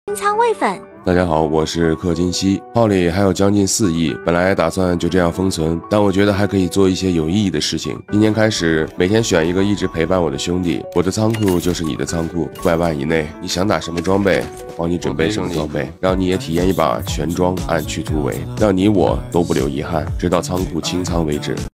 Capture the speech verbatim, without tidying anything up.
仓位粉。 大家好，我是氪金熙，号里还有将近四亿，本来打算就这样封存，但我觉得还可以做一些有意义的事情。今年开始，每天选一个一直陪伴我的兄弟，我的仓库就是你的仓库，百万以内，你想打什么装备，我帮你准备什么装备，让你也体验一把全装暗区突围，让你我都不留遗憾，直到仓库清仓为止。